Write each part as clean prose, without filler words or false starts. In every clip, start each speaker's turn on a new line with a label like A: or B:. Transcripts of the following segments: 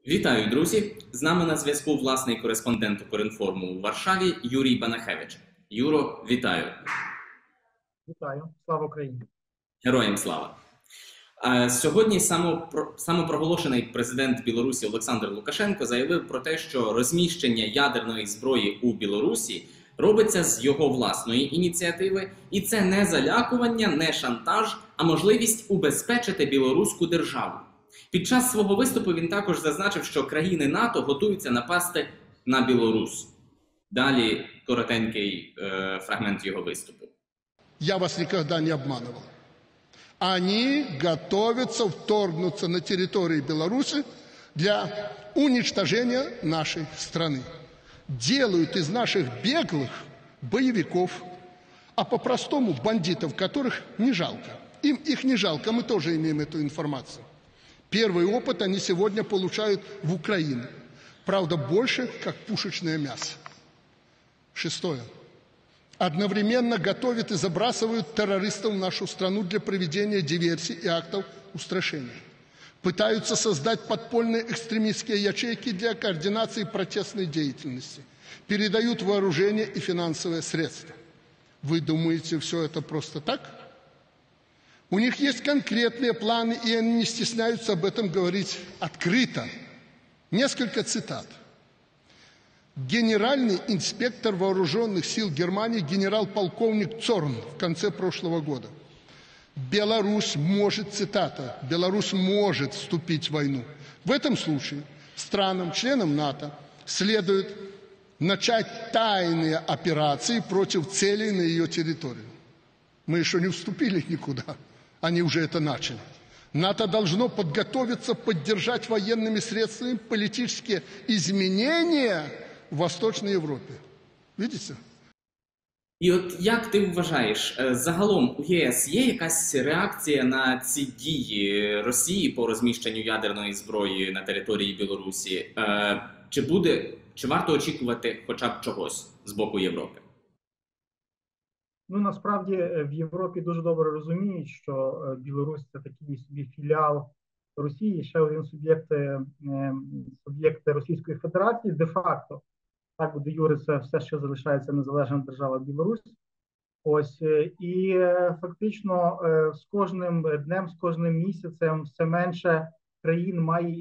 A: Вітаю, друзі! З нами на зв'язку власний кореспондент Укрінформу у Варшаві Юрій Банахевич. Юро, вітаю!
B: Вітаю, слава Україні!
A: Героям слава! Сьогодні самопроголошений президент Білорусі Олександр Лукашенко заявив про те, що розміщення ядерної зброї у Білорусі робиться з його власної ініціативи, і це не залякування, не шантаж, а можливість убезпечити білоруську державу. Під час свого виступу він також зазначив, що країни НАТО готуються напасти на Білорусь. Далі коротенький фрагмент його виступу.
C: Я вас никогда не обманывал. Они готовятся вторгнуться на территории Беларуси для уничтожения нашей страны. Делают из наших беглых боевиков, а по-простому бандитов, которых не жалко. Им их не жалко, мы тоже имеем эту информацию. Первый опыт они сегодня получают в Украине. Правда, больше, как пушечное мясо. Шестое. Одновременно готовят и забрасывают террористов в нашу страну для проведения диверсий и актов устрашения. Пытаются создать подпольные экстремистские ячейки для координации протестной деятельности. Передают вооружение и финансовые средства. Вы думаете, все это просто так? У них есть конкретные планы, и они не стесняются об этом говорить открыто. Несколько цитат. Генеральный инспектор вооруженных сил Германии генерал-полковник Цорн в конце прошлого года. Беларусь может, цитата, Беларусь может вступить в войну. В этом случае странам, членам НАТО, следует начать тайные операции против целей на ее территории. Мы еще не вступили никуда, они уже это начали. НАТО должно подготовиться поддержать военными средствами политические изменения в Восточній Європі. Видите?
A: І от як ти вважаєш, загалом у ЄС є якась реакція на ці дії Росії по розміщенню ядерної зброї на території Білорусі? Чи варто очікувати хоча б чогось з боку Європи?
B: Ну, насправді, в Європі дуже добре розуміють, що Білорусь – це такий собі філіал Росії, ще один суб'єкт Російської Федерації, де-факто. Так, де юре це все ще залишається незалежна держава Білорусь. Ось, і фактично з кожним днем, з кожним місяцем все менше країн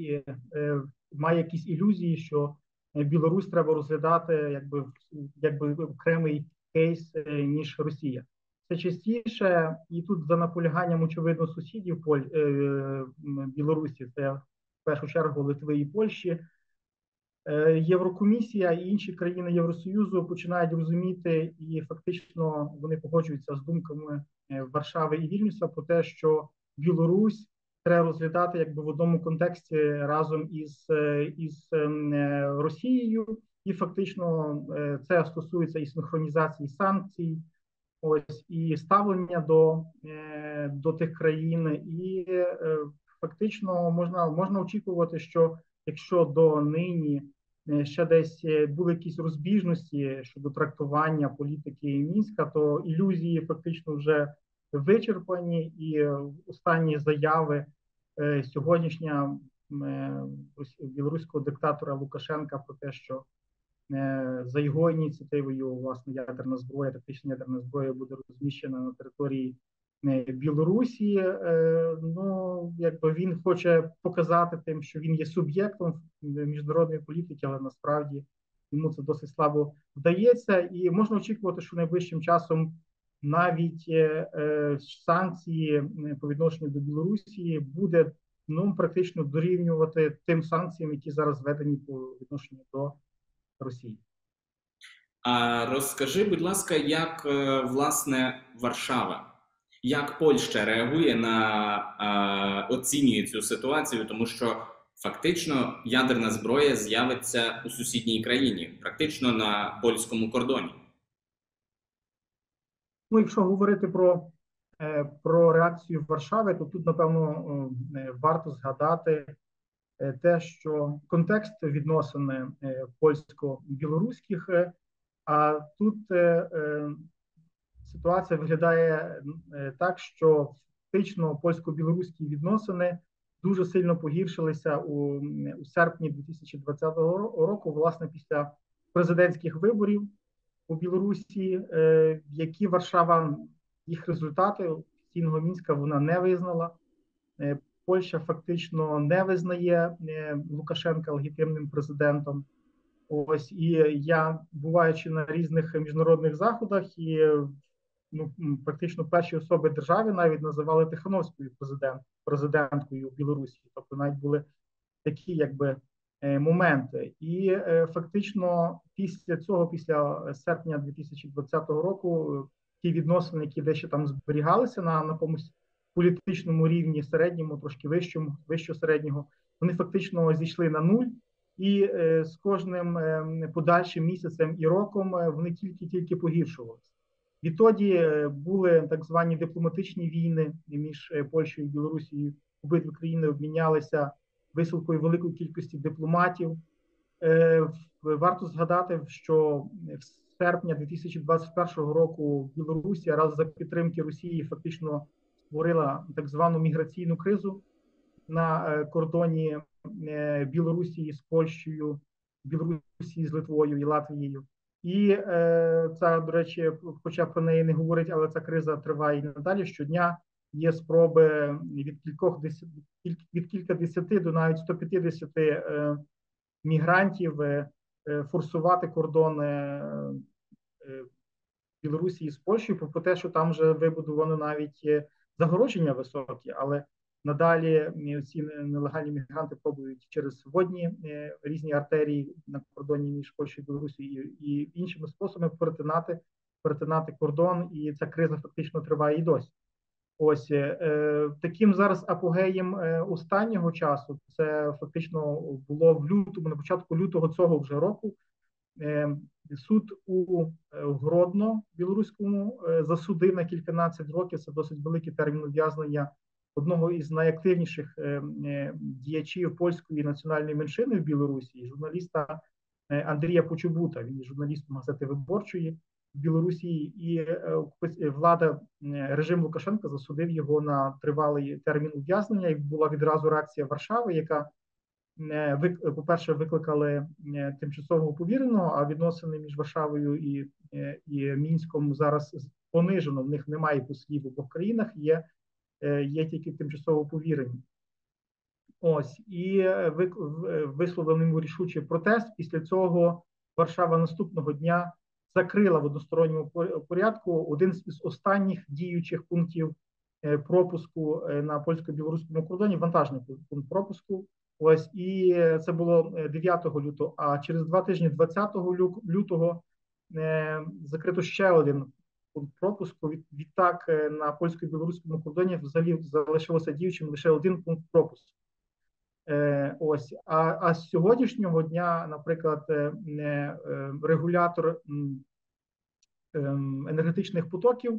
B: має якісь ілюзії, що Білорусь треба розглядати якби окремий кейс, ніж Росія. Це частіше, і тут за наполяганням, очевидно, сусідів Білорусі, це в першу чергу Литви і Польщі, Єврокомісія і інші країни Євросоюзу починають розуміти, і фактично вони погоджуються з думками Варшави і Вільнюса про те, що Білорусь треба розглядати якби в одному контексті разом із Росією, і фактично це стосується і синхронізації санкцій, ось, і ставлення до тих країн, і фактично можна очікувати, що якщо до нині ще десь були якісь розбіжності щодо трактування політики Мінська, то ілюзії фактично вже вичерпані, і останні заяви сьогоднішня білоруського диктатора Лукашенка про те, що за його ініціативою, власне, ядерна зброя, тактична ядерна зброя буде розміщена на території Білорусі. Ну, якби він хоче показати тим, що він є суб'єктом міжнародної політики, але насправді йому це досить слабо вдається. І можна очікувати, що найближчим часом навіть санкції по відношенню до Білорусі буде практично дорівнювати тим санкціям, які зараз введені по відношенню до Росії.
A: А розкажи, будь ласка, як, власне, Варшава, як Польща реагує оцінює цю ситуацію, тому що фактично ядерна зброя з'явиться у сусідній країні, практично на польському кордоні.
B: Ну, якщо говорити про реакцію Варшави, то тут, напевно, варто згадати те, що контекст відносин польсько-білоруських, а тут ситуація виглядає так, що фактично польсько-білоруські відносини дуже сильно погіршилися у серпні 2020 року, власне, після президентських виборів у Білорусі, які Варшава, їх результати офіційного Мінська вона не визнала. Польща фактично не визнає Лукашенка легітимним президентом. Ось, і я, буваючи на різних міжнародних заходах, і практично перші особи держави навіть називали Тихановською президенткою Білорусі. Тобто навіть були такі якби моменти. І фактично після цього, після серпня 2020 року, ті відносини, які дещо там зберігалися на якомусь політичному рівні, середньому, трошки вищого середнього, вони фактично зійшли на нуль. І з кожним подальшим місяцем і роком вони тільки погіршувалися. Відтоді були так звані дипломатичні війни між Польщею і Білорусією. Обидві країни обмінялися висилкою великої кількості дипломатів. Варто згадати, що в серпні 2021 року Білорусія разом за підтримки Росії фактично створила так звану міграційну кризу на кордоні Білорусі з Польщею, Білорусі з Литвою і Латвією. І це, до речі, хоча про неї не говорить, але ця криза триває і надалі. Щодня є спроби від кількадесяти до навіть 150 мігрантів форсувати кордони Білорусі з Польщею, попри те, що там вже вибудовано навіть загородження високі, але надалі ці нелегальні мігранти пробують через водні різні артерії на кордоні між Польщею і Білорусією і іншими способами перетинати кордон, і ця криза фактично триває і досі. Ось таким зараз апогеєм останнього часу це фактично було в лютому, на початку лютого цього вже року. Суд у Гродно білоруському засудив на кільканадцять років, це досить великий термін ув'язнення, одного із найактивніших діячів польської національної меншини в Білорусі, журналіста Андрія Почобута. Він є журналістом газети «Виборчої» в Білорусі, і влада, режим Лукашенка засудив його на тривалий термін ув'язнення. І була відразу реакція Варшави, яка, по-перше, викликали тимчасового повіреного, а відносини між Варшавою і Мінськом зараз понижено. В них немає послів в обох країнах, є тільки тимчасово повірені. Ось, і висловив йому рішучий протест. Після цього Варшава наступного дня закрила в односторонньому порядку один з останніх діючих пунктів пропуску на польсько-білоруському кордоні, вантажний пункт пропуску. Ось, і це було 9 лютого, а через 2 тижні, 20 лютого, закрито ще один пункт пропуску. Відтак на польсько-білоруському кордоні взагалі залишилося діючим лише один пункт пропуску. Ось, а з сьогоднішнього дня, наприклад, регулятор енергетичних потоків,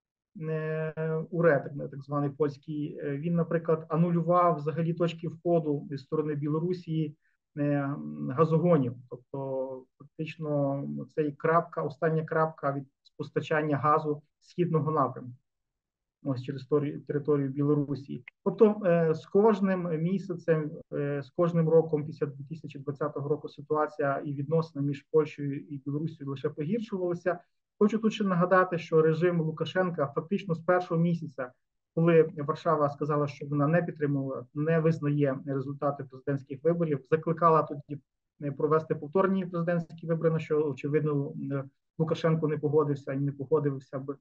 B: УРЕ, так званий польський, він, наприклад, анулював взагалі точки входу зі сторони Білорусі газогонів. Тобто, фактично, це остання крапка від постачання газу східного напрямку. Ось через територію Білорусі. Тобто з кожним місяцем, з кожним роком після 2020 року ситуація і відносини між Польщею і Білорусією лише погіршувалися. Хочу тут ще нагадати, що режим Лукашенка фактично з першого місяця, коли Варшава сказала, що вона не підтримувала, не визнає результати президентських виборів, закликала тоді провести повторні президентські вибори, на що, очевидно, Лукашенко не погодився і не погодився б.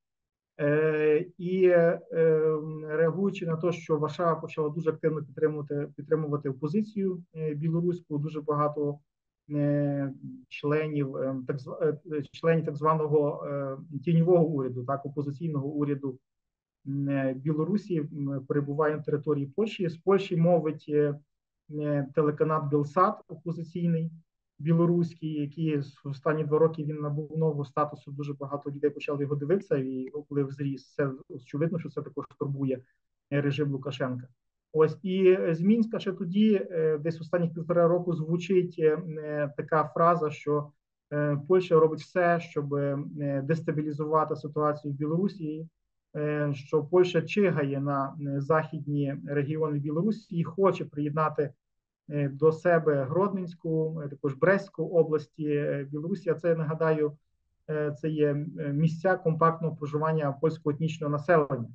B: І реагуючи на те, що Варшава почала дуже активно підтримувати опозицію білоруську, дуже багато членів так званого тіньового уряду, так, опозиційного уряду Білорусі перебуває на території Польщі. З Польщі мовить телеканал Белсат опозиційний білоруський, який в останні 2 роки він набув нового статусу, дуже багато людей почали його дивитися, і коли взріс, це очевидно, що це також турбує режим Лукашенка. Ось, і з Мінська ще тоді, десь останніх 1,5 року, звучить така фраза, що Польща робить все, щоб дестабілізувати ситуацію в Білорусі, що Польща чигає на західні регіони Білорусі і хоче приєднати до себе Гродненську, також Брестську області Білорусі. А це, нагадаю, це є місця компактного проживання польського етнічного населення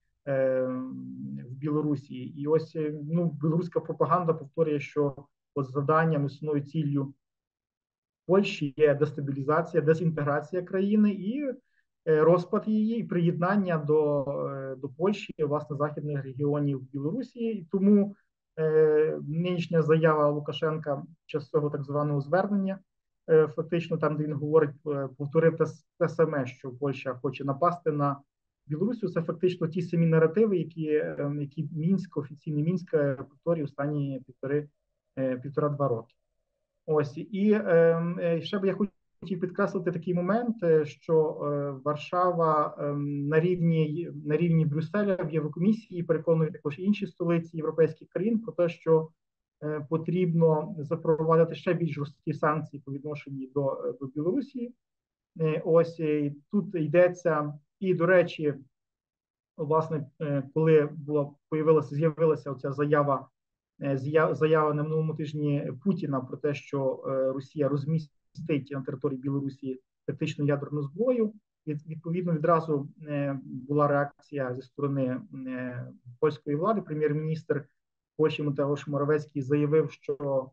B: в Білорусі. І ось білоруська пропаганда повторює, що завданням, основною ціллю Польщі є дестабілізація, дезінтеграція країни і розпад її, і приєднання до Польщі, власне, західних регіонів Білорусі. І тому нинішня заява Лукашенка час цього так званого звернення, фактично там, де він говорить, повторив те саме, що Польща хоче напасти на Білорусію. Це фактично ті самі наративи, які Мінськ, офіційний Мінськ повторює останні півтора-два роки. Ось, і ще б я хотів підкреслити такий момент, що Варшава на рівні Брюсселя в Єврокомісії переконує також інші столиці європейських країн про те, що потрібно запровадити ще більш жорсткі санкції по відношенню до Білорусі. Ось тут йдеться, і, до речі, власне, коли з'явилася оця заява на минулому тижні Путіна про те, що Росія розмістить на території Білорусі тактичну ядерну зброю, відповідно відразу була реакція зі сторони польської влади. Прем'єр-міністр Польщі Матеуш Моравецький заявив, що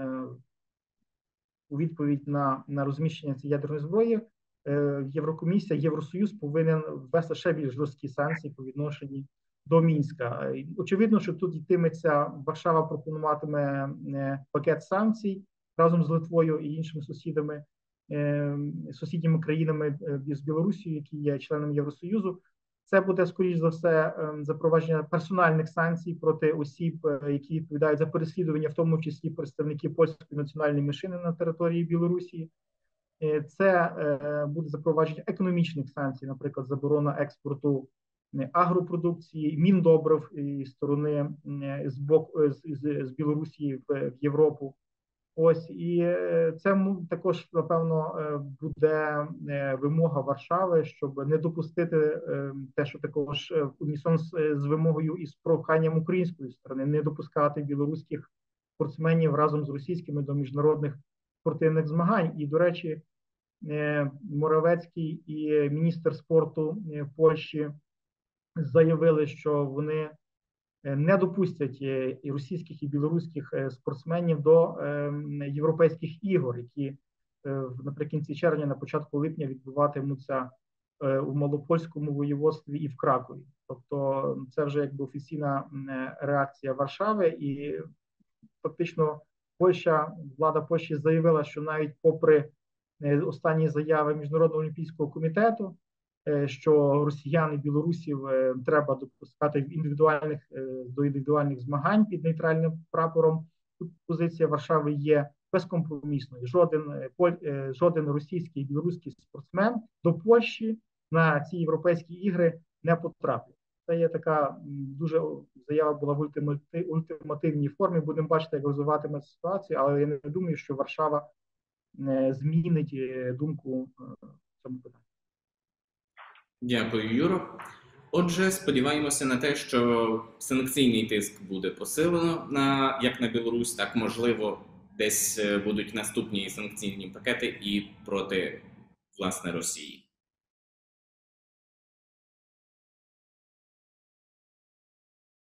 B: у відповідь на розміщення цієї ядерної зброї Єврокомісія, Євросоюз повинен ввести ще більш жорсткі санкції по відношенню до Мінська. Очевидно, що тут йтиметься, Варшава пропонуватиме пакет санкцій разом з Литвою і іншими сусідніми країнами з Білорусією, які є членами Євросоюзу. Це буде, скоріш за все, запровадження персональних санкцій проти осіб, які відповідають за переслідування, в тому числі представники польської національної меншини на території Білорусі. Це буде запровадження економічних санкцій, наприклад, заборона експорту агропродукції, міндобрив із сторони з Білорусі в Європу. Ось, і це також, напевно, буде вимога Варшави, щоб не допустити те, що також в унісон з вимогою і з проханням української сторони, не допускати білоруських спортсменів разом з російськими до міжнародних спортивних змагань. І, до речі, Моравецький і міністр спорту Польщі заявили, що вони не допустять і російських, і білоруських спортсменів до європейських ігор, які наприкінці червня, на початку липня відбуватимуться у Малопольському воєводстві і в Кракові. Тобто це вже якби офіційна реакція Варшави, і фактично влада Польщі заявила, що навіть попри останні заяви Міжнародного олімпійського комітету, що росіян і білорусів треба допускати до індивідуальних змагань під нейтральним прапором. Тут позиція Варшави є безкомпромісною. Жоден російський і білоруський спортсмен до Польщі на ці європейські ігри не потрапить. Це є така дуже заява була в ультимативній формі. Будемо бачити, як розвиватиме ситуацію, але я не думаю, що Варшава змінить думку в цьому питанні.
A: Дякую, Юро. Отже, сподіваємося на те, що санкційний тиск буде посилено як на Білорусь, так, можливо, десь будуть наступні санкційні пакети і проти, власне, Росії.